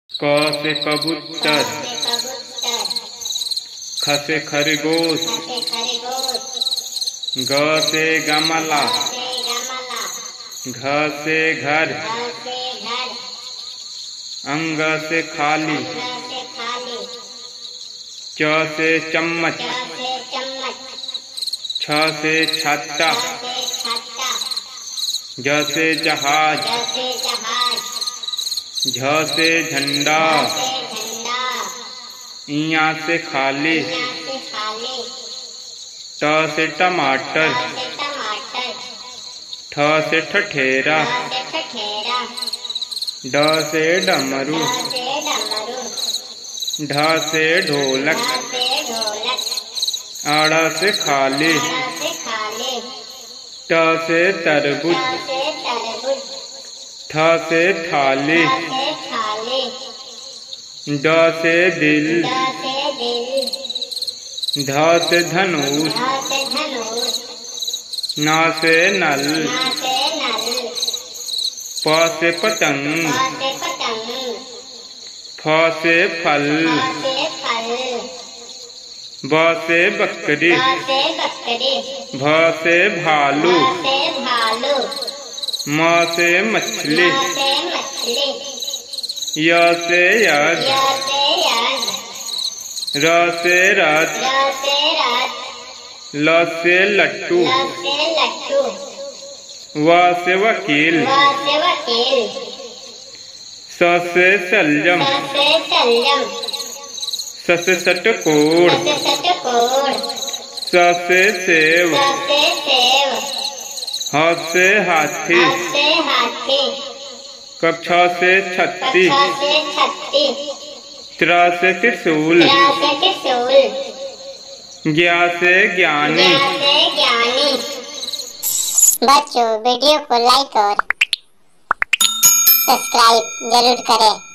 क से कबूतर, ख से खरगोश, ग से गमला, घ से घर, अंग से खाली, च से चम्मच, छ से छत्ता, ज से जहाज, झ से झंडा, इया से खाली, ट से टमाटर, ठ से ठठेरा, ड से डमरू, ढ से ढोलक, अड़ से खाली, ट से तरबूज, थ से थाली, ड से दिल, ध से धनुष, न से नल, प से पतंग, फ से फल, ब से बकरी, भ से भालू, म से मछली, य से यज्ञ, र से रथ, ल से लट्टू, व से वकील, स से सलजम, स से षटकोण, स से सेव, ह से हाथी, छ से छत्ती, त्र से त्रिशूल, ज्ञ से ज्ञानी। बच्चों वीडियो को लाइक और सब्सक्राइब जरूर करें।